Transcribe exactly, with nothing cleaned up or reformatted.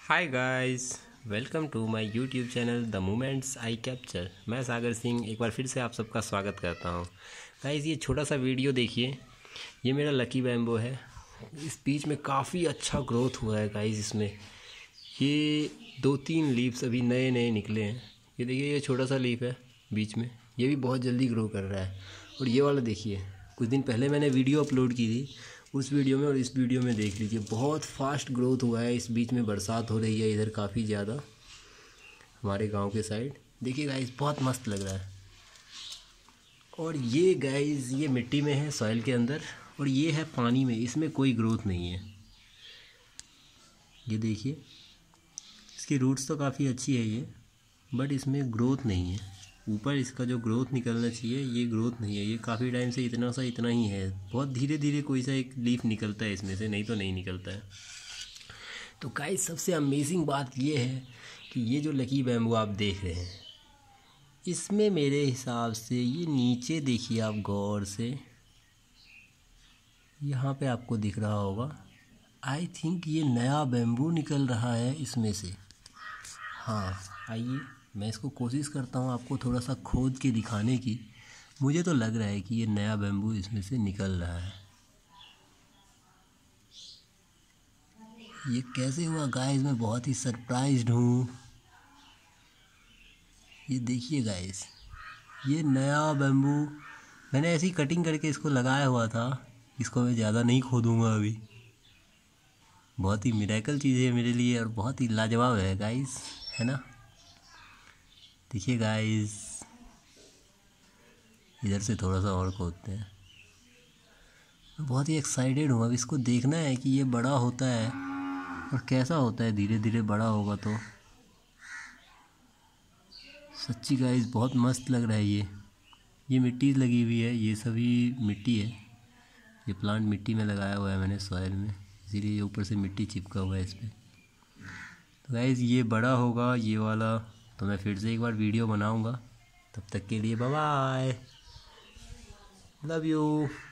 Hi guys, welcome to my YouTube channel the moments I capture. मैं सागर सिंह एक बार फिर से आप सबका स्वागत करता हूं। गाइस, ये छोटा सा वीडियो देखिए। ये मेरा लकी बैम्बो है। इस बीच में काफ़ी अच्छा ग्रोथ हुआ है गाइस। इसमें ये दो तीन लीव्स अभी नए नए निकले हैं। ये देखिए, ये छोटा सा लीफ है बीच में, ये भी बहुत जल्दी ग्रो कर रहा है। और ये वाला देखिए, कुछ दिन पहले मैंने वीडियो अपलोड की थी, उस वीडियो में और इस वीडियो में देख लीजिए, बहुत फास्ट ग्रोथ हुआ है। इस बीच में बरसात हो रही है इधर काफ़ी ज़्यादा, हमारे गांव के साइड। देखिए गाइस, बहुत मस्त लग रहा है। और ये गाइस, ये मिट्टी में है, सॉइल के अंदर, और ये है पानी में। इसमें कोई ग्रोथ नहीं है। ये देखिए, इसकी रूट्स तो काफ़ी अच्छी है ये, बट इसमें ग्रोथ नहीं है। ऊपर इसका जो ग्रोथ निकलना चाहिए, ये ग्रोथ नहीं है। ये काफ़ी टाइम से इतना सा इतना ही है। बहुत धीरे धीरे कोई सा एक लीफ निकलता है इसमें से, नहीं तो नहीं निकलता है। तो गाइस, सबसे अमेजिंग बात ये है कि ये जो लकी बैम्बू आप देख रहे हैं, इसमें मेरे हिसाब से ये नीचे देखिए आप गौर से, यहाँ पे आपको दिख रहा होगा। आई थिंक ये नया बैम्बू निकल रहा है इसमें से। हाँ, आइए मैं इसको कोशिश करता हूँ आपको थोड़ा सा खोद के दिखाने की। मुझे तो लग रहा है कि ये नया बैम्बू इसमें से निकल रहा है। ये कैसे हुआ गाइस, मैं बहुत ही सरप्राइज्ड हूँ। ये देखिए गाइस, ये नया बैम्बू मैंने ऐसी कटिंग करके इसको लगाया हुआ था। इसको मैं ज़्यादा नहीं खोदूँगा अभी। बहुत ही मिरेकल चीज़ है मेरे लिए और बहुत ही लाजवाब है गाइस, है ना। देखिए गाइस, इधर से थोड़ा सा और खोदते हैं। मैं बहुत ही एक्साइटेड हूँ। अब इसको देखना है कि ये बड़ा होता है और कैसा होता है। धीरे धीरे बड़ा होगा तो सच्ची गाइस बहुत मस्त लग रहा है। ये ये मिट्टी लगी हुई है, ये सभी मिट्टी है। ये प्लांट मिट्टी में लगाया हुआ है मैंने, सॉइल में, इसीलिए ये ऊपर से मिट्टी चिपका हुआ है इस पर। तो गाइस, ये बड़ा होगा ये वाला तो मैं फिर से एक बार वीडियो बनाऊंगा। तब तक के लिए बाय बाय, लव यू।